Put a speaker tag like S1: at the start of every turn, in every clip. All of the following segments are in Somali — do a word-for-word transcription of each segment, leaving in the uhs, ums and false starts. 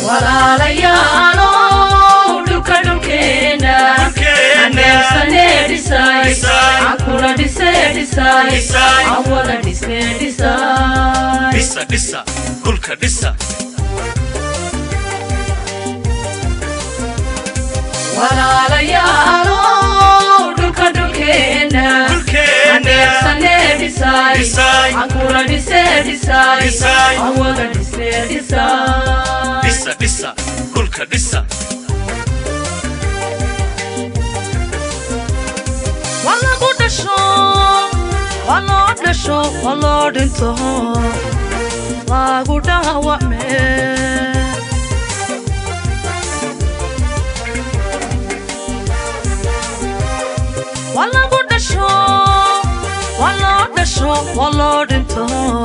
S1: walaalayaalo dhulka dhulkeena aneebsane dhisay akula dhise dhisay awada dhise dhisay
S2: dhisa dhisa dhulka dhisa
S1: walaalayaalo dhulka dhulkeena aneebsane dhisay akula dhise dhisay awada dhise dhisay
S2: dhisa dhisa dhulka dhisa
S1: wala budasho wala dasho wala dinto lagu dawame wala budasho wala dasho wala dinto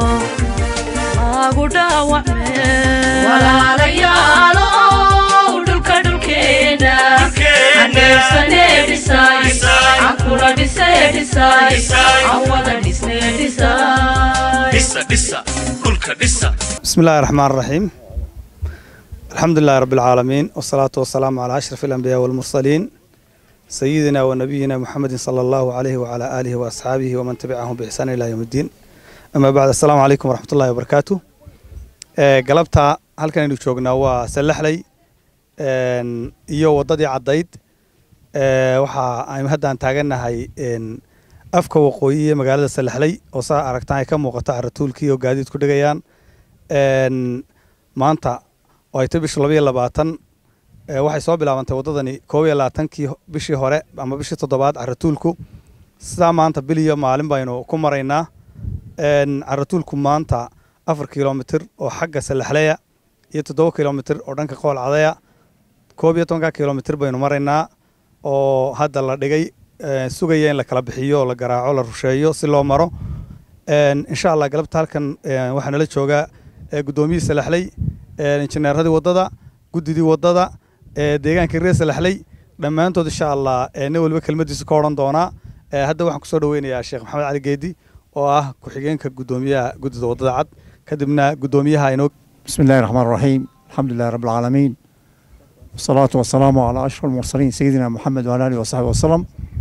S1: lagu dawame walaalayaalo dhulka dhulkeena aneebsane dhisay akula dhise dhisay awada dhise dhisay
S2: dhisa dhisa dhulka dhisa
S3: بسم الله الرحمن الرحيم الحمد لله رب العالمين والصلاة والسلام على أشرف الأنبياء والمرسلين سيدنا ونبينا محمد صلى الله عليه وعلى آله وأصحابه ومن تبعهم بإحسان إلى يوم الدين أما بعد السلام عليكم ورحمة الله وبركاته قلبتها هل كان يشوفنا وسلح لي iyo wadadii cadayd ee waxa ay hadda taaganahay haya afka waqooyi ee magaalada Salaxley oo saa aragtaan ay ka muuqato aratuulkii oo gaadiid ku dhigayaan een maanta oo ay tabish laba iyo labaatan ee waxay soo bilaabantay wadadani koob iyo labaatan kii bishii hore ama bishii toddobaad aratuulku sida maanta bil iyo maalin baynu ku maraynaa een aratuulku maanta afar kiiloomitir oo xagga Salaxley iyo toddoba kiiloomitir oo dhanka qool cadaya koob iyo toban kiiloomitir baynu maraynaa oo hadda la dhigay sugaya in la kala bixiyo la garaaco la rusheeyo si loo maro een insha Allah galabta halkan waxaan la joogaa gudoomiyaha Salaxley injineeradii wadada gudidii wadada deegaanka reer Salaxley dhamaantood insha Allah ee walba kelmadiisa ka oran doona hadda waxaan ku soo dhaweynayaa Sheekh Maxamed Cali Geedi oo ah ku xigeenka gudoomiyaha gudida wadada cad kadibna gudoomiyaha inoo
S4: bismillaahir rahmaanir rahiim alxamdulillahi rabbil aalamiin والصلاة والسلام على أشرف المرسلين سيدنا محمد وعلى آله وصحبه وسلم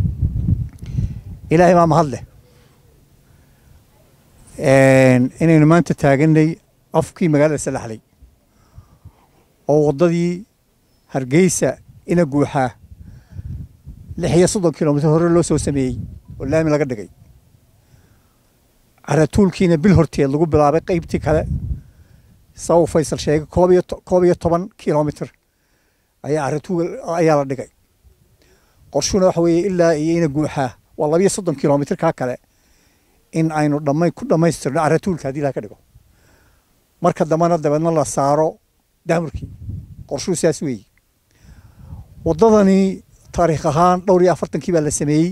S4: إلهي ما مهله إن ما أنت تاجني أفكي مجال Salaxley أو وضدي هرجيسة إن جوحة لحية صدق كيلومتر هور لو سو سمي ولا من لقد جاي على طول كينا بالهرتي اللي قبل عبق قيبتي كذا سو فيصل شيء كوبية كوبية طبعا كيلومتر ayaa aratuul ayaa la dhigay qorshuna waxa weeye ilaa iyana guuxa waa laba iyo soddon kiiloomitir ka kale in aynu dhamay ku dhameystirno aratuulka hadii la ka dhigo marka damana dabadna la saaro daamurkii qorshu siyaasi weey wadadani taariikh ahaan dhowr iyo afartan kii baa la sameeyay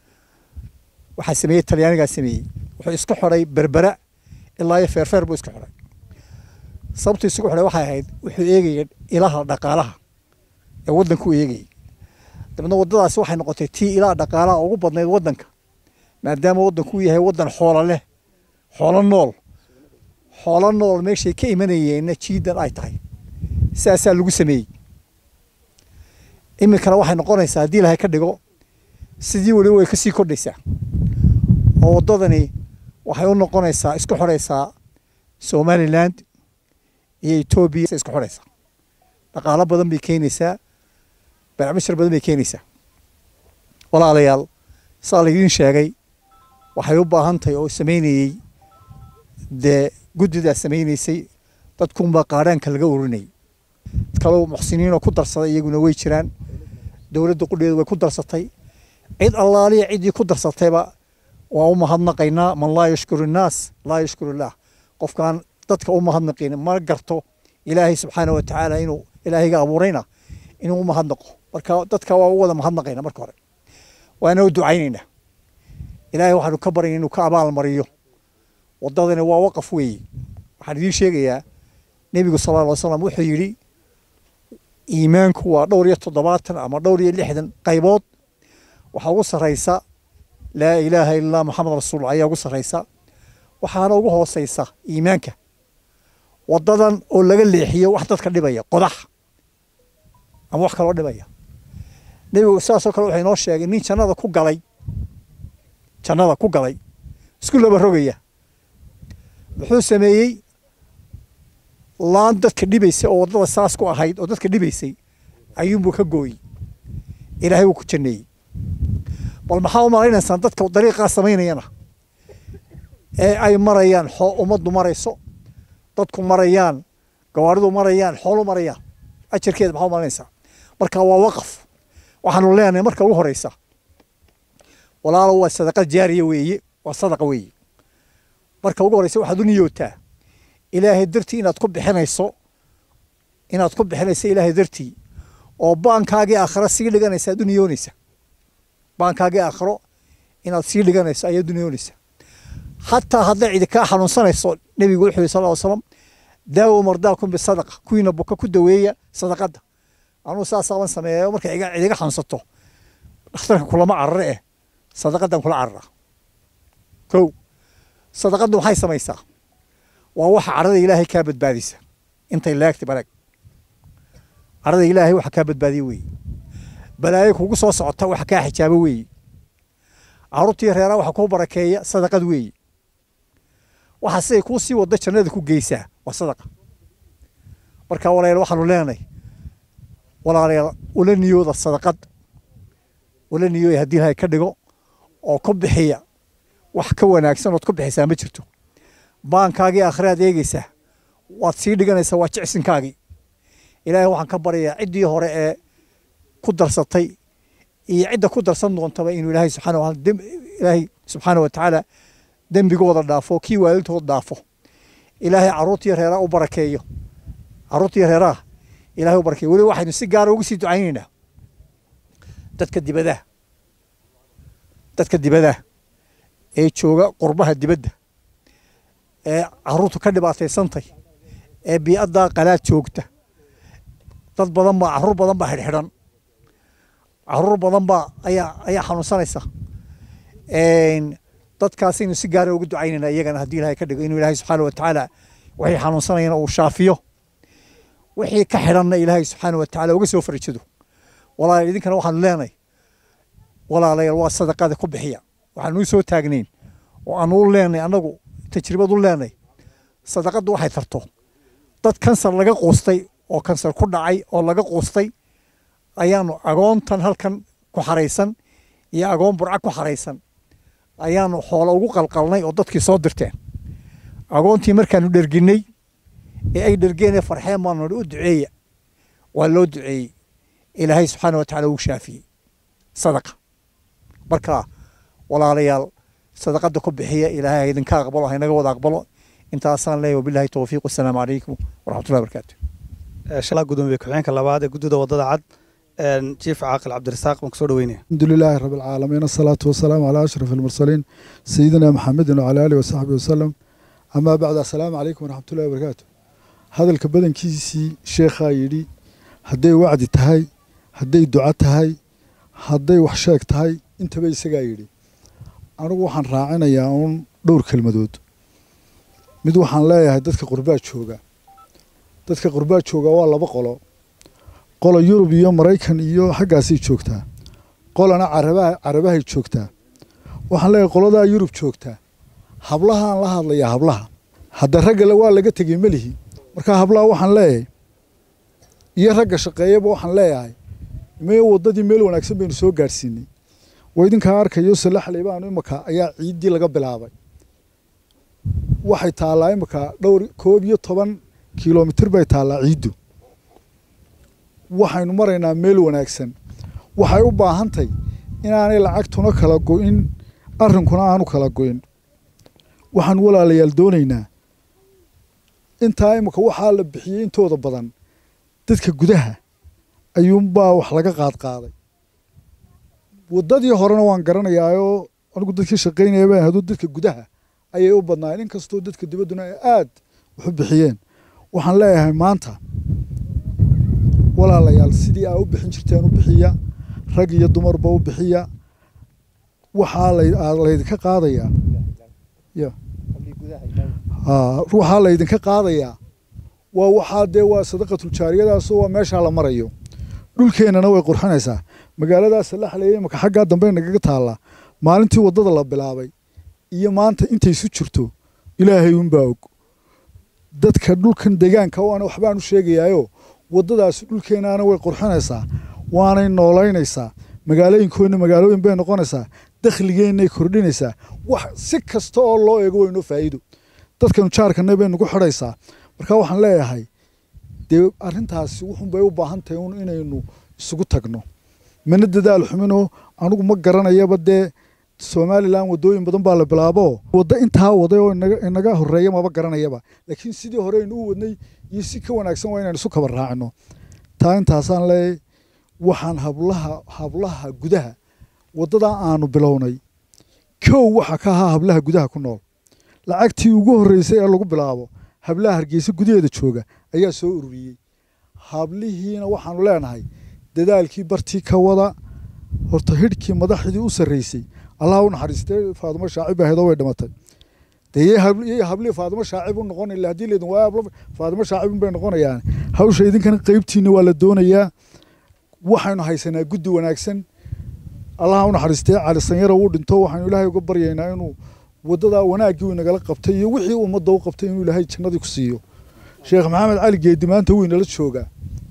S4: waxa sameeyay Talyaaniga sameeyay wuxuu isku xiray Berbera ilaa iyo Feerfeer buu isku xiray sababta isku xiray waxa ahayd wuxuu eegayay ilaha dhaqaalaha ee wadanku eegay dabna wadadaas waxay noqotay tii ilaa dhaqaalaha ugu badneed wadanka maadaama wadanku yahay wadan xoolo leh xoolo nool xoolo nool meeshay ka imanayeen jiidan ay tahay siyaasa lagu sameeyay imikana waxay noqonaysaa hadii la ka dhigo sidii wali way ka sii kordhaysaa oo wadadani waxay u noqonaysaa isku xoreysaa Somaliland iyo Ethiopia isku xoreysaa dhaqaale badan bay keenaysaa barnaamijyo badan bay keenaysaa walaalayaal saaligiin sheegay waxay u baahan tahay oo sameynayay de gudida sameynaysay dadku ma qaaraanka laga urinay kala muxsiniin oo ku darsaday iyaguna way jiraan dawladda qudheedu way ku darsatay cid allaaliya cid ku darsatayba waa u mahadnaqaynaa man laa yashkuru naas laa yashkuru Allah qofkan dadka u mahadnaqeen ma garto ilaahay subhanahu wa ta'ala inuu ilaahiga abuurayna inuu u mahadnaqo marka dadka waa wada mahadnaqayna marka hore waana u ducaynayna ilaahay waxaanu ka barayna inuu ka abaal mariyo wadadana waa waqaf weey waxaan idin sheegayaa nabiga sallallahu alayhi wasallam wuxuu yiri iimaanku waa dhowr iyo toddobaatan ama dhowr iyo lixdan qaybood waxa ugu sareysa la ilaaha illa muhammad rasuul ayaa ugu sareysa waxaana ugu hooseysa iimaanka wadadan oo laga leexiyo wax dadka dhibaya qodax ama wax kale dhibaya nabigu saasoo kale wuxuu inoo sheegay nin jannada ku galay jannada ku galay isku laba rogaya wuxuu sameeyey laan dadka dhibaysay oo wadada saas ku ahayd oo dadka dhibaysay ayuunbuu ka gooyey ilaahay wuu ku janneeyey bal maxaa u malaynaysaa dadka dariiqaa samaynayana ee ay marayaan xoo ummaddu marayso dadku marayaan gawaaridu marayaan xoolo marayaan ajarkeeda maxaa u malaynaysaa marka waa waqaf waxaanu leenahay marka ugu horeysa walaalo waa sadaqa jaariya weeye waa sadaqa weeye marka ugu horeysa waxaad u niyootaa ilaahay dartii inaad ku bixinayso inaad ku bixinayso ilaahay dartii oo baankaagii aakhira sii dhiganaysa aad u niyoonaysa baankaagii aakhiro inaad sii dhiganayso ayaad u niyoonaysa xataa hadday cidi kaa xanuunsanayso nebigu wuxuu yidhi sal ll slam daawo mardaakum bisadaqa kuwiina buka ku daweeya sadaqadda anuu saasaaban sameeyayo markay cidiga xanuunsato dhakhtarka kulama carare eh sadaqaddan kula carara kow sadaqaddu maxay samaysaa waa waxa carada ilaahay kaa badbaadisa intay laagti balag carada ilaahay waxa kaa badbaadiya weeye balaayo kugu soo socota waxa kaa xijaabo weeye carruurtii reeraa waxa kuu barakeeya sadaqad weeye waxa siday kuu sii wadda jannada ku geysaa waa sadaqa marka walaalayaal waxaanu leenahay walaalayaal ula niyooda sadaqad ula niyooya haddii ilaahay ka dhigo oo ku bixiya wax ka wanaagsan ood ku bixisaa ma jirto baankaagii aakhiraad eegaysaa waad sii dhiganaysaa waa jicsinkaagii ilaahay waxaan ka baryayaa ciddii hore ee ku darsatay iyo cidda ku darsan doontaba inuu ilaahay subxaana wa ilaahay subxaana wa tacaala dembigooda dhaafo kii waalidtooda dhaafo ilaahay carruurtii reeraa u barakeeyo carruurtii reeraha ilaahay u barakeeyo weli waxaynu si gaara ugu sii ducaynaynaa dadka dibadaha dadka dibadaha ee jooga qurbaha dibadda ee carruurtu ka dhibaataysantay ee bii'addaa qalaad joogta dad badan baa carruur badan baa xidhxidhan carruur badan baa ayaa ayaa xanuunsanaysa dadkaasaynu si gaara ugu ducaynaynaa iyagana haddii ilaahay ka dhigo inuu ilaahay subxaana wa tacaala waxay xanuunsanayana uu shaafiyo wixii ka xidhanna ilaahay subxaana wa tacaala uga soo farjado walaalayaal idinkana waxaanu leenahay walaalayaal waa sadaqada ku bixiya waxaanu u soo taagnayn oo aanu u leenahay annagu tajribad u leenahay sadaqaddu waxay tarto dad kansar laga quustay oo kansar ku dhacay oo laga quustay ayaanu agoontan halkan ku xaraysan iyo agoon burca ku xaraysan ayaanu xoolo ugu qalqalnay oo dadkii soo dirteen agoontii markaanu dherginnay ee ay dhergeen ee farxeen baanu u duceeya waa loo duceeyey ilaahay subxaana wa tacaala uu shaafiyey sadaqa marka walaalayaal sadaqadda ku bixiya ilaahay idinka aqbalo haynaga wada aqbalo intaasaan leeyahay wabillahi tawfiiq wassalaamu calaykum waraxmatullahi wabarakaatu
S3: shalaa gudoomiye ku-xigeenka labaad ee guddida wadada cad jiif caaqil cabdirasaaq baan kusoo dhaweynaya
S5: الحمد لله رب العالمين الصلاة والسلام على أشرف المرسلين سيدنا محمد وعلى آله وصحبه وسلم أما بعد السلام عليكم ورحمة الله وبركاته هذا الكبدن كيسي شيخ يري هدي وعد تهاي هدي دعاء تهاي هدي وحشاك تهاي انت بي سجايري أنا وحن راعنا ياون دور كلمة دود مد وحن لا يهدتك قربات شوقة دتك قربات شوقة والله بقوله qolo yurub iyo maraykan iyo xaggaasay joogtaa qolana carabaha carabahay joogtaa waxaan leeyahay qoladaa yurub joogtaa hablahaan la hadlayaa hablaha hadda raggale waa laga tegey melihi markaa hablaha waxaan leeyahay iyo ragga shaqeeyaba waxaan leeyahay mee waddadii meel wanaagsan baynu soo gaadhsiinay waa idinkaa arkayo salaxley baanu imaka ayaa ciiddii laga bilaabay waxay taallaa imaka dhowr koob iyo toban kilomitir bay taallaa ciiddu waxaynu maraynaa meel wanaagsan waxay u baahantahay inaanay lacagtuna kala go'in arrinkuna aanu kala go'in waxaan walaalayaal doonaynaa intaa imika waxaa la bixiyey intooda badan dadka gudaha ayuunbaa wax laga qaadqaaday waddadii horena waan garanayaayoo anigu dadkii shaqaynaya baan haduu dadka gudaha ayay u badnaayeen inkastoo dadka dibadduna ay aad wax u bixiyeen waxaan leeyahay maanta walaalayaal sidii aa u bixin jirteen u bixiya rag iyo dumarba u bixiya waxaa laydinka qaadayaa waxaa laydinka qaadayaa waa waxaa dee waa sadaqatul jaariyadaasoo waa meeshaa la marayo dhulkeennana way qurxinaysaa magaaladaas Salaxley imaka xaggaa dambe nagaga taallaa maalintii waddada la bilaabay iyo maanta intay isu jirto ilaahay unbaa og dadka dhulkan deegaanka waana waxbaan u sheegayaayo waddadaas dhulkeennaana way qurxinaysaa waanay noolaynaysaa magaalooyinkoodna magaalooyin bay noqonaysaa dakhligeennay kordhinaysaa wax si kasta oo loo eego waynoo faa'iido dadkanu jaarkana bay nagu xidhaysaa marka waxaan leeyahay dee arrintaasi wuxun bay u baahan tahay un inaynu isugu tagno mana dadaal xuminoo anigu ma garanayaba dee Somaliland wadooyin badan baa la bilaabo waddo intaa waday oo inaga horeeya maba garanayaba laakiin sidii hore aynu u wadnay iyo si ka wanaagsan waa inaan isu kaba raacno taa intaasaan leeyahay waxaan hablaha hablaha gudaha waddada aanu bilownay kow waxa ka ahaa hablaha gudaha ku nool lacagtii ugu horeysay ee lagu bilaabo hablaha Hargeysa gudaheeda jooga ayaa soo ururiyay hablihiina waxaanu leenahay dadaalkii bartii ka wada horta hidhkii madaxdii u sareysay Allah u naxariistay Faadimo Shaacib ahayd way dhimatay deeyay hablii hablii Faadimo Shaacib u noqon ilaa hadii leedan waa Faadimo Shaacib bay noqonayaan hawsha idinkan qaybtiina waa la doonayaa waxaanu haysanaa guddi wanaagsan Allah u naxariistay Cali Sanyara uu dhinto waxaanu Ilaahay uga baryaynaa inuu waddada wanaagii uu nagala qabtay iyo wixii ummadda u qabtay inuu Ilaahay jannadii ku siiyo Sheekh Maxamed Cali Geedi maanta uu inala jooga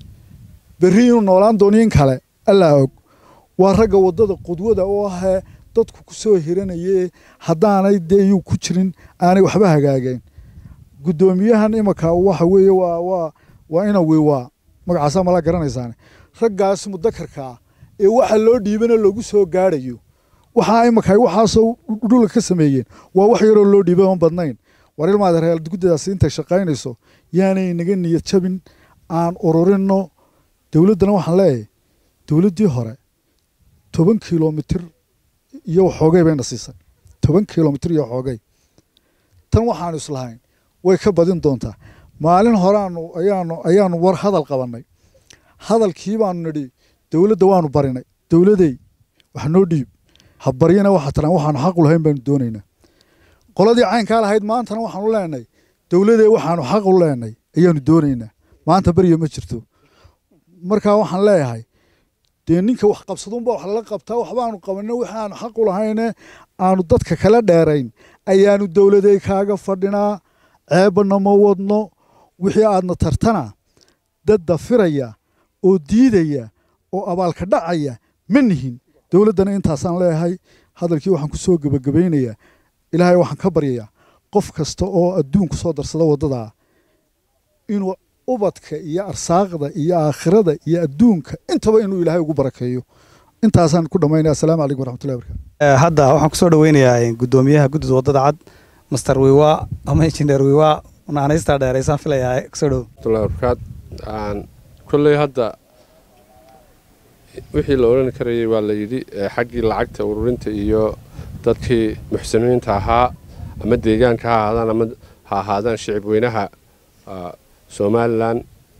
S5: berri inuu noolaan dooniin kale Allah og waa ragga waddada qudwada oo ah dadku ku soo hiranayay hadaanay deeyu ku jirin aanay waxba hagaageen gudoomiyahan imaka waxa weeye waa waa waa ina weewa magacaas ma la garanaysaan raggaas mudakarka ee waxa loo dhiibana lagu soo gaarayo waxa imaka waxa soo dhulka ka sameeyeen waa wax yar oo loo dhiibay oo badnayn war ilmaada reer guddidaas inta shaqaynayso yaanay naga niyad jabin aan ururino dawladana waxaan leeyahay dawladii hore toban kiiloomitir iyo xoogay bay nasiisay toban kiiloomitir iyo xoogay tan waxaan islahayn way ka badin doontaa maalin horaanu ayaanu ayaanu war hadal qabanay hadalkii baanu nidhi dawladda waanu barinay dawladay wax noo dhiib habariyana waxa taran waxaan xaq u lahayn baan doonaynaa qoladii caynka lahayd maantana waxaanu leenahay dawladay waxaanu xaq u leenahay ayaanu doonaynaa maanta bariyo ma jirto marka waxaan leeyahay dee ninka wax qabsadun baa wax la qabtaa waxbaanu qabanay waxaanu xaq u lahayn aanu dadka kala dheerayn ayaanu dawladay kaaga fadhinaa ceebna ma wadno wixii aadna tartana dad dafiraya oo diidaya oo abaalka dhacaya ma nihin dawladana intaasaan leeyahay hadalkii waxaan ku soo gabagabeynayaa ilaahay waxaan ka baryayaa qof kasta oo adduunku soo darsada waddada inuu ubadka iyo arsaaqda iyo aakhirada iyo adduunka intaba inuu ilaahay ugu barakeeyo intaasaan ku dhamaynaa assalaamu calaykum waraxmatullahi wabarakaatu
S3: hadda waxaan ku soo dhaweynayaa gudoomiyaha guddida waddada cad master wiwa ama engineer wiwa naanaysta dheeraysaan filayaa soo dhow
S6: waraxmatullahi wabarakaatu aan kulley hadda wixii la oran karayay waa la yidhi xaggii lacagta ururinta iyo dadkii muxsiniinta ahaa ama deegaanka ha ahaadaan ama ha ahaadaan shicib weynaha Somaliland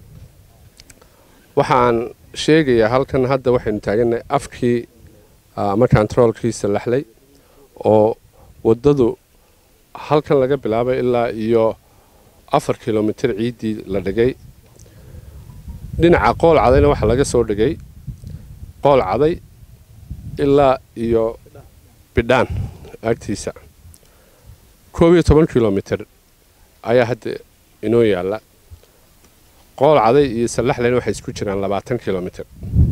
S6: waxaan sheegayaa halkan hadda waxaynu taaganay afkii ama controlkii Salaxley oo waddadu halkan laga bilaabay ilaa iyo afar kiiloomitir ciidii la dhigay dhinaca qool cadayna waxa laga soo dhigay qool caday ilaa iyo bidhaan agtiisa koob iyo toban kiiloomitir ayaa hadda inoo yaala qool caday iyo Salaxleyna waxay isku jiraan labaatan kiiloomitir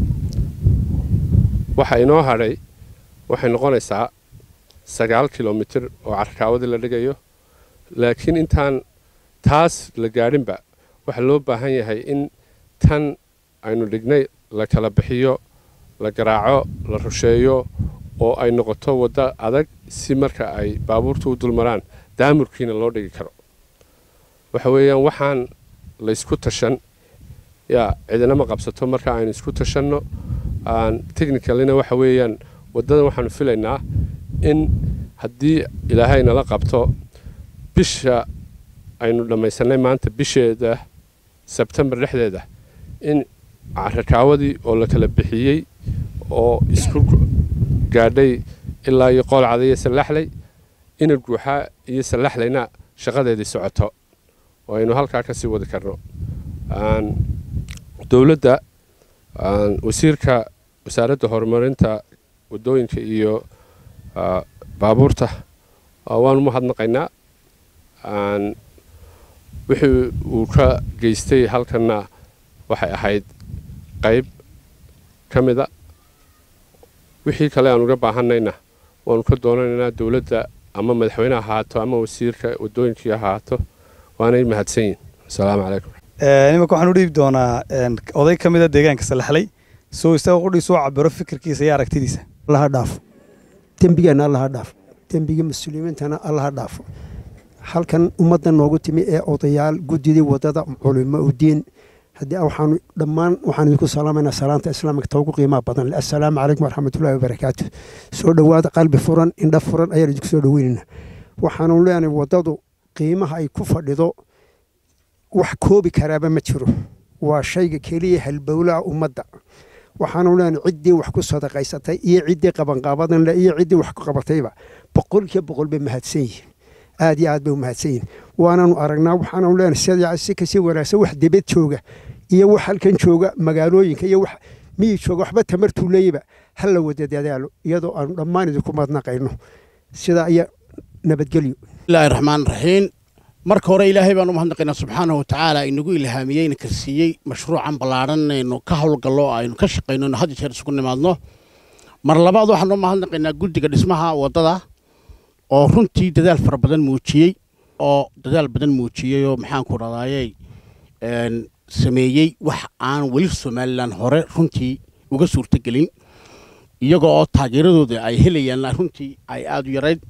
S6: waxa inoo hadhay waxay noqonaysaa sagaal kiiloomitir oo carkaawada la dhigayo laakiin intaan taas la gaadhinba waxa loo baahan yahay in tan aynu dhignay la kala bixiyo la garaaco la rusheeyo oo ay noqoto wadda adag si marka ay baabuurtu u dulmaraan daamurkiina loo dhigi karo waxa weeyaan waxaan la isku tashan yaa cidina ma qabsato marka aynu isku tashanno aan technicalina waxa weeyaan waddadan waxaanu filaynaa in haddii ilaahay nala qabto bisha aynu dhammaysanay maanta bisheeda September dhexdeeda in carkaawadii oo la kala bixiyay oo isku gaadhay ilaa iyo qool caday iyo Salaxley in guuxa iyo Salaxleyna shaqadeedii socoto oo aynu halkaa ka sii wadi karno dowladda wasiirka wasaaradda horumarinta wadooyinka iyo baabuurta waanu mahadnaqaynaa wixii uu ka geystay halkanna waxay ahayd qayb ka mida wixii kale aan uga baahannayna waanu ka doonanaynaa dowladda ama madaxweyne ahaato ama wasiirka wadooyinkii ahaato waanay mahadsan yihin asalaamu calaykum
S3: nimanka waxaan u dhiibi doonaa oday ka mida deegaanka salaxlay soo isaga qudhii soo cabiro fikirkiisa iyo aragtidiisa
S7: allaha dhaafo dembigeenna allaha dhaafo dembiga mas-uuliyiintana allaha dhaafo halkan ummadda noogu timi ee odayaal guddidii waddada culimo u diin haddii waxaanu dhammaan waxaan idinku salaamaynaa salaanta islaamka toogu qiimaha badan leh assalaamu calaykum waraxmatullaahi wabarakaatu soo dhowaada qalbi furan indha furan ayaan idinku soo dhoweynaynaa waxaanu leenahay waddadu qiimaha ay ku fadhido wax koobi karaaba ma jiro waa shayga keliya halbowlaha ummadda waxaanu leenahay ciddii wax ku sadaqaysatay iyo ciddii qabanqaabadan leh iyo ciddii wax ku qabatayba boqolkiiba boqol bay mahadsan yihiin aad iyo aad bay u mahadsan yihiin waanaanu aragnaa waxaanu leenahay sida si kasii wanaagsan wax debed jooga iyo wax halkan jooga magaalooyinka iyo wax miyi jooga waxba tamartuu leeyaba ha la wada dadaalo iyadoo aanu dhammaan idinku madnaqayno sidaa iyo nabadgelyo
S8: bismillaahi raxmaan raxiim marka hore ilaahay baan u mahadnaqaynaa subxaanahu watacaala inagu ilhaamiyey ina karsiiyey mashruucan ballaaran aynu ka howlgallo aynu ka shaqayno inu had jeer isugu nimaadno mar labaad waxaan u mahadnaqaynaa guddiga dhismaha waddada oo runtii dadaal fara badan muujiyey oo dadaal badan muujiyey oo maxaanku radayey sameeyey wax aan weli somalilan hore runtii uga suurtagelin iyagoo oo taageeradooda ay helayaan runtii ay aada u yarayd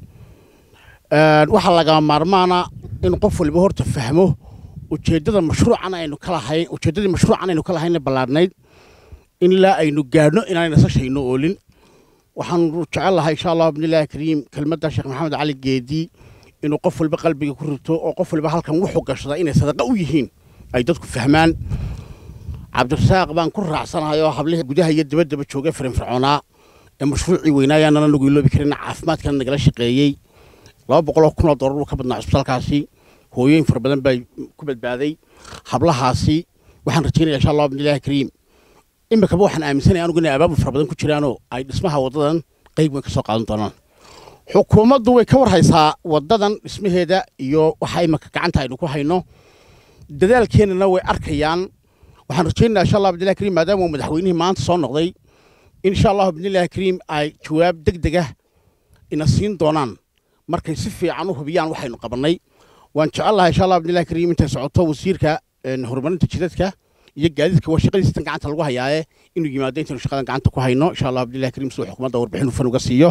S8: waxaa lagama maarmaana in qof waliba horta fahmo ujeeddada mashruucan aynu ka lahayn ujeeddadii mashruucan aynu ka lahayna ballaarnayd in ilaa aynu gaadhno inaanay nasashayno oolin waxaan jecel lahay insha allah bidnillaahi kariim kelmadda sheekh maxamed cali geedi inuu qof walba qalbiga ku rito oo qof walba halkan wuxuu gashada inay sadaqa u yihiin ay dadku fahmaan cabdirasaaq baan ku raacsanahay oo hablihii gudaha iyo dabaddaba joogay firinfircoonaa ee mashruucii weynaayaanana lagu iloobi karin caafimaadkana nagala shaqeeyey laba boqol oo kun oo doolar ka badnaa cusbitaalkaasi hooyooyin fara badan baa ku badbaaday hablahaasi waxaan rajaynayaa insha allah bidnillaahi kariim imikaba waxaan aaminsanayaa anugu inay abaabul fara badan ku jiraanoo ay dhismaha waddadan qayb weyn ka soo qaadan doonaan xukuumaddu way ka warhaysaa waddadan dhismaheeda iyo waxa imika gacanta aynu ku hayno dadaalkeennana way arkayaan waxaan rajaynayaa insha allah bidnillaahi kariim maadaama uu madaxweynihii maanta soo noqday insha allah bidnillaahi kariim ay jawaab degdeg ah ina siin doonaan markay si fiican u hubiyaan waxaynu qabannay waan jecel lahay insha allah bidnillaahi kariim intay socoto wasiirka horumarinta jidadka iyo gaadiidka waa shaqadiisa tan gacanta lagu hayaaye inuu yimaado intaynu shaqadan gacanta ku hayno insha allah bidnillaahi kariim siduu xukuumadda warbixin hufan uga siiyo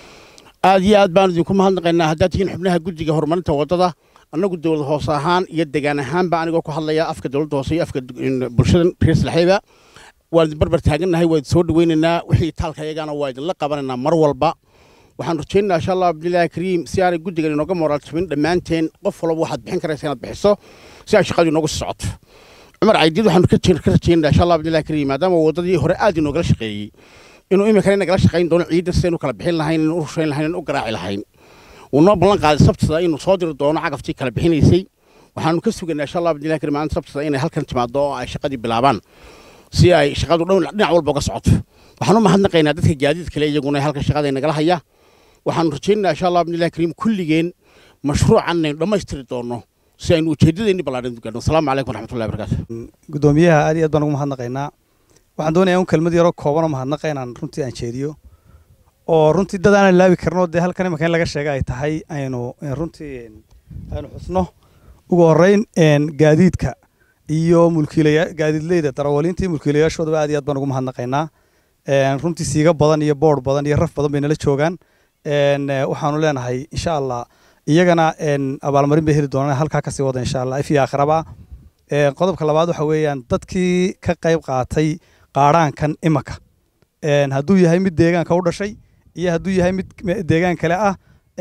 S8: aad iyo aad baan idinku mahadnaqaynaa haddaad tihiin xubnaha guddiga horumarinta waddada annagu dowlad hoose ahaan iyo degaan ahaanba anigoo ku hadlaya afka dowladda hoose iyo afka bulshada reer salaxayba waan idin barbar taagannahay waa idin soo dhaweynaynaa wixii taalka iyagana waa idinla qabanaynaa mar walba waxaan rajaynayaa insha allah bidnillaahi kariim si aanay guddigan inooga moraal jabin dhammaanteen qof walba waxaad bixin karaysa inaad bixiso si ay shaqadu inoogu sii socoto cumar caydiid waxaanu ka rajaynayaa insha allah bidnillaahi kariim maadaama waddadii hore aad inoogala shaqeeyey inuu imikana nagala shaqayn doono ciidda sidaynu kala bixin lahayn inuu u rushayn lahayn inuu u garaaci lahayn wuu noo ballan qaaday sabtida inuu soo diri doono cagaftii kala bixinaysay waxaanu ka sugaynaa insha allah bidnillaahi kariim maalinta sabtida inay halkan timaado oo ay shaqadii bilaabaan si ay shaqadu dhow dhinac walba uga socoto waxaan u mahadnaqaynaa dadka gaadiid kale iyaguna halkan shaqada nagala haya waxaanu rajaynayaa insha allah bidnillaahi kariim kulligeen mashruucan inaynu dhammaystiri doonno si aynu ujeeddadeenni ballaaran u gaadhno asalaamu calaykum waraxmatullahi wabarakaatu
S3: guddoomiyaha aad iyo aad baan ugu mahadnaqaynaa waxaan doonayaa un kelmad yaroo koobanoo mahadnaqa inaan runtii aan jeediyo oo runtii dad aanan laabi karno dee halkan imika in laga sheega ay tahay aynu runtii aynu xusno ugu horreyn gaadiidka iyo mulkiilaya gaadiidleyda darawaliinta iyo mulkiilayaashoodaba aad iyo aad baan ugu mahadnaqaynaa runtii siiga badan iyo boodh badan iyo raf badan bay nala joogaan waxaanu leenahay insha allah iyagana abaalmarin bay heli doonaan halkaa kasii wada insha allah if iyo aakhiraba qodobka labaad waxa weeyaan dadkii ka qayb qaatay qaadhaankan imaka hadduu yahay mid deegaanka u dhashay iyo hadduu yahay mid deegaan kale ah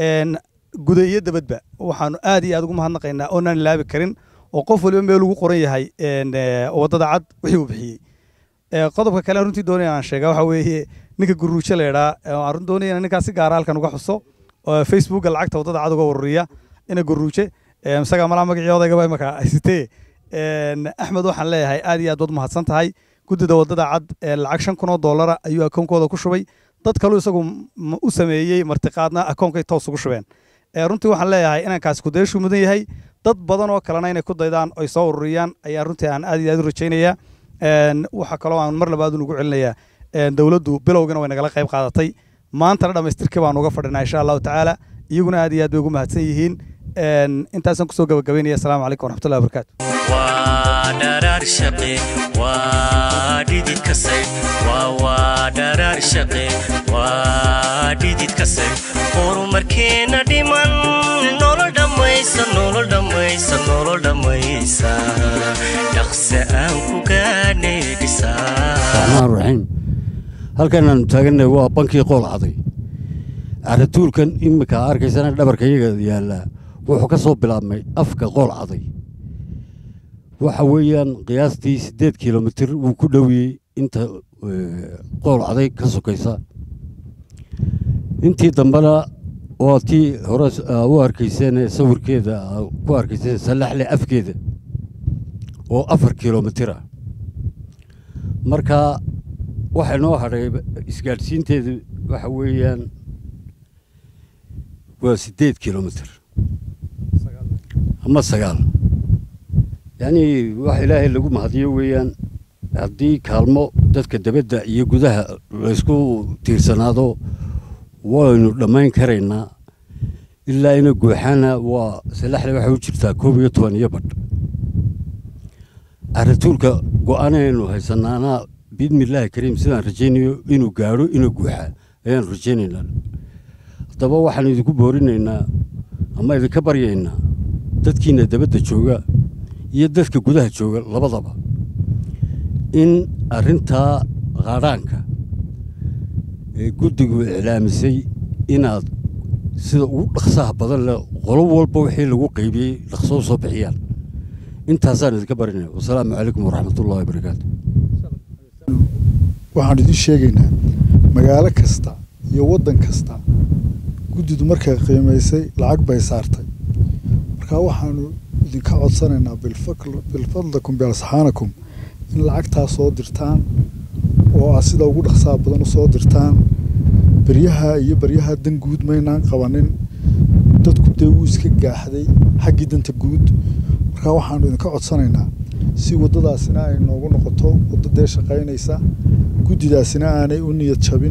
S3: guda iyo dabadba waxaanu aad iyo aad ugu mahadnaqaynaa oonaan laabi karin oo qof waliba meel ugu qoran yahay waddada cad wixii uu bixiyey qodobka kale runtii doonaya aan sheega waxa weeye ninka guruujo la yidhaa aan run doonaya ninkaas si gaara halkan uga xuso facebooka lacagta waddada cad uga waruriya ina guruuje isagaa malaa magacii odaygaba imaka haysitee axmed waxaan leeyahay aad iyo aad waad mahadsan tahay guddida waddada cad lacag shan kun oo doolara ayuu akoonkooda ku shubay dad kaluu isagu u sameeyey martiqaadna akoonkay toos ugu shubeen runtii waxaan leeyahay inankaasi kudayshu mudan yahay dad badan oo kalena inay ku daydaan oy soo ururiyaan ayaa runtii aan aad iyo aad u rajaynayaa waxaa kaloo aan mar labaad unugu celinayaa dowladdu bilowgana way nagala qayb qaadatay maantana dhammaystirkii baan uga fadhinaa insha allahu tacaala iyaguna aad iyo aad bay ugu mahadsan yihiin intaasaan kusoo gabagabaynaya asalaamu calaykum waraxmatullahi wabarakaatu
S2: waa dharaar shaqe waa dhidid kasay waa waa dharaar shaqe waa dhidid kasay horumarkeena dhiman nolol dhammaysa nolol dhammaysa nolol dhammaysa dhaqse aan ku gaadhnay dhisaa
S9: raxmaan raxiim halkan aan taagannahay waa bankii qool caday caratuulkan imika arkaysana dhabarka iyaga yaallaa wuxuu ka soo bilaabmay afka qool caday waxa weeyaan qiyaastii siddeed kilomitir wuu ku dhowiyey inta qool caday ka sokaysa intii dambena waa tii hore u arkayseen sawirkeeda ku arkayseen salaxle afkeeda oo afar kilomitir ah marka waxay noo hadhay isgaadhsiinteedu waxa weeyaan waa siddeed kilomitir ama sagaal yacni wax ilaahay lagu mahadiyo weeyaan haddii kaalmo dadka dabadda iyo gudaha laysku tiirsanaado waynu dhammayn karaynaa ilaa ina gooxaana waa salaxle waxay u jirtaa koob iyo toban iyo badh caratuulka go-aanaynu haysanaana biidni illaahi kariim sidaan rajaynayo inuu gaadho ina guuxa ayaan rajaynaynaa haddaba waxaan idinku boorinaynaa ama idinka baryaynaa dadkiina dabadda jooga iyo dadka gudaha jooga labadaba in arrintaa qaadhaanka ee guddigu iclaamisay inaad sida ugu dhaqsaha badan leh qolo walba wixii lagu qaybiyey dhaqsoo soo bixiyaan intaasaan idinka barinaya wasalaamu calaykum waraxmatullahi wabarakaatu
S5: waxaan idin sheegaynaa magaalo kasta iyo waddan kasta guddidu markay qiimaysay lacag bay saartay markaa waxaanu idinka codsanaynaa bilfadlakum bialsaxaanakum in lacagtaa soo dirtaan oo aad sida ugu dhaqsaha badan u soo dirtaan beryaha iyo beryaha dan guud maynaan qabanin dadku dee wuu iska gaaxday xaggii danta guud markaa waxaanu idinka codsanaynaa si waddadaasina ay noogu noqoto waddo dee shaqaynaysa guddidaasina aanay u niyad jabin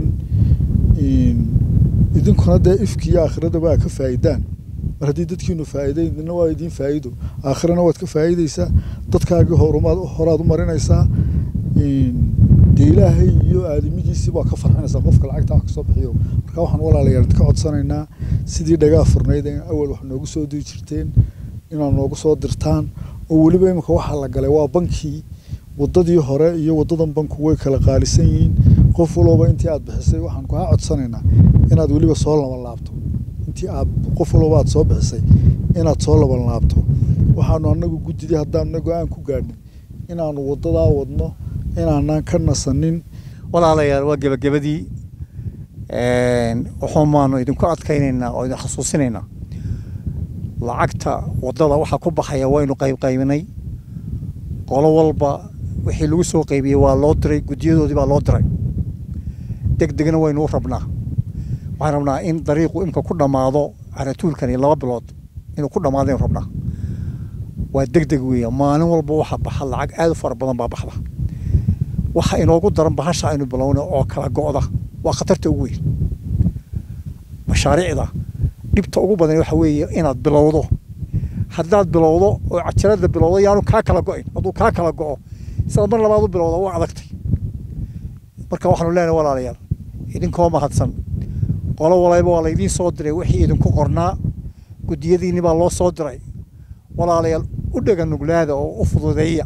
S5: idinkuna dee ifki iyo aakhirada aa ka faa'iidaan mar haddii dadkiinu faa'iiday idina waa idiin faa'iido aakhirana waad ka faa'iidaysaa dadkaagii horumaad horaad u marinaysaa dee ilaahay iyo aadamigiisii baa ka farxinaysaa qofka lacagta wax ka soo bixiyo marka waxaan walaalayaal idinka codsanaynaa sidii dhagaa furnayd in awal wax noogu soo diri jirteen inaad noogu soo dirtaan oo weliba imika waxaa la galay waa bankii waddadii hore iyo waddadan banku way kala qaalisan yihiin qof walba intii aad bixisay waxaan kaa codsanaynaa inaad weliba soo laban laabto intii aad qof walba aad soo bixisay inaad soo laban laabto waxaanu annagu guddidii haddaanna go-aan ku gaadhnay inaanu waddadaa wadno inaanaan ka nasanin
S4: walaalayaal waa gebagabadii waxumaanu idinku adkaynaynaa oo idin xasuusinaynaa lacagta waddada waxaa ku baxaya waynu qaybqaybinay qolo walba wixii lagu soo qaybiyey waa loo diray guddiyadoodii baa loo diray deg degna waynu u rabnaa waxaan rabnaa in dariiqu imka ku dhammaado caratuulkani laba bilood inuu ku dhammaado aynu rabnaa waa deg deg weeya maalin walba waxaa baxa lacag aad u fara badan baa baxda waxa inoogu daran bahasha aynu bilowna oo kala go'da waa khatarta ugu weyn mashaariicda dhibta ugu badan waxa weeye inaad bilowdo haddaad bilowdo oo cajalada bilowdo yaanu kaa kala go'in hadduu kaa kala go'o sidaad mar labaad u bilowda waa adagtay marka waxaanu leenahay walaalayaal idinkoo mahadsan qolo walayba waa laydiin soo diray wixii idinku qornaa guddiyadiinni baa loo soo diray walaalayaal u dhega nuglaada oo u fududeeya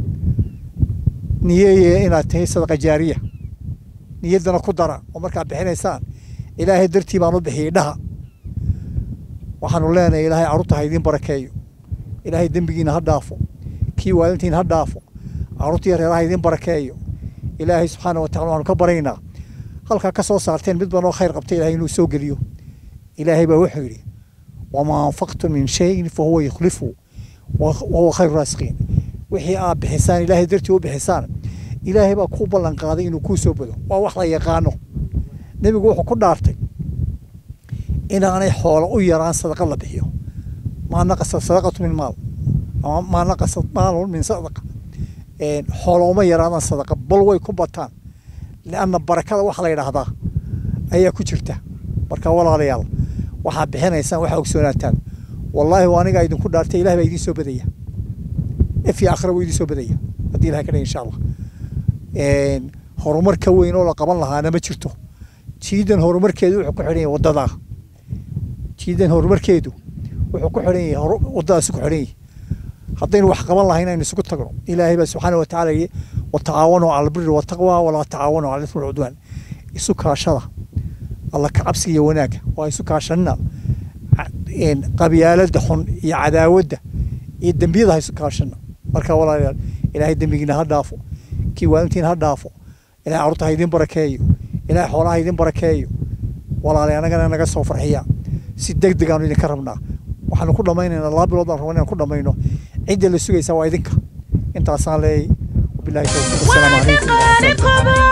S4: niyeeye inaad tahay sadaqa jaariya niyaddana ku dara oo markaad bixinaysaan ilaahay dartii baan u bixiyey dhaha waxaanu leenahay ilaahay carruurta ha idiin barakeeyo ilaahay dembigiina ha dhaafo kii waalidtiina ha dhaafo carruurtii reeraha ha idiin barakeeyo ilaahay subxaana wa tacala waxaanu ka baraynaa halkaa ka soo saarteen mid banoo khayr qabtay ilaahay inuu soo geliyo ilaahay baa wuxuu yidhi wamaa anfaqtum min shayin fa huwa yukhlifu wa huwa khayru raasiqiin wixii aad bixisaan ilaahay dartii u bixisaan ilaahay baa ku ballan qaaday inuu kuu soo bado waa wax la yaqaano nebigu wuxuu ku dhaartay inaanay xoolo u yaraan sadaqa la bixiyo maa naqasa sadaqatu min maal ama maa naqasa maalun min sadaqa xoolo uma yaraadaan sadaqa bal way ku bataan lianna barakada waxa la yidhaahdaa ayaa ku jirta marka walaalayaal waxaad bixinaysaan waxaa ogsoonataan wallaahi waa anigaa idinku dhaartay ilahay baa idiin soo badaya if iyo akhira wuu idiin soo badaya haddii ilahay ka dhig insha allah horumar ka weyn oo la qaban lahaana ma jirto jiidan horumarkeedu wuxuu ku xidhan yahay waddadaa jiidan horumarkeedu wuxuu ku xidhan yahay waddadaasi ku xidhan yahay haddaynu wax qaban lahayn aynu isugu tagno ilaahay baa subxaana wa tacaala yidhi watacaawanuu cala albiri wataqwa walaa tacaawanuu cala ismi walcudwaan isu kaashada alla ka cabsiga iyo wanaagga waa isu kaashanina qabyaaladda xun iyo cadaawadda iyo dembiyada ha isu kaashana marka walaalayaal ilaahay dembigiina ha dhaafo kii waalintiina ha dhaafo ilaahay carruurta ha idin barakeeyo ilaahay xoolaha ha idin barakeeyo walaalay annagana naga soo farxiya si deg deg aanu idinka rabnaa waxaanu ku dhammaynaynaa laba bilood aan rabnaa inaan ku dhammayno cidda la sugaysaa waa idinka intaasaan leeyay wabilaahi tawfiiq wasalaamu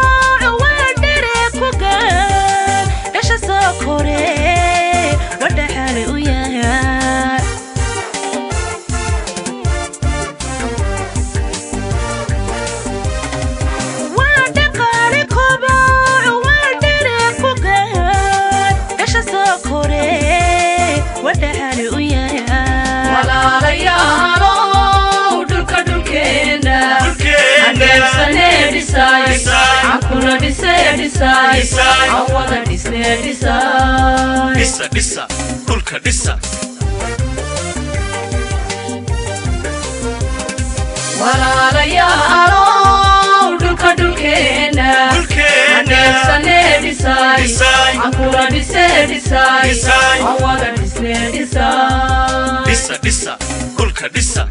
S2: Disa, disa, dhulka disa.
S1: walaalayaalow dhulka dhulkeena dhulkeena dhisay ankura dhisay dhisay awada dhisay dhisay
S2: Disa, disa, dhulka disa.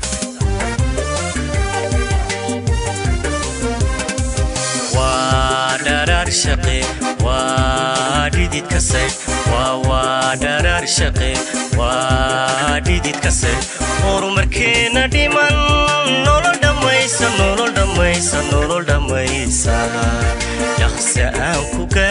S2: Waa dharaar shaqe, waa dhidid kasay, waa waa dharaar shaqe, waa dhidid kasay. Horumarkeena dhiman, nolol dhammaysa, nolol dhammaysa, nolol dhammaysa. Dhaqsi aan ku gaadhay.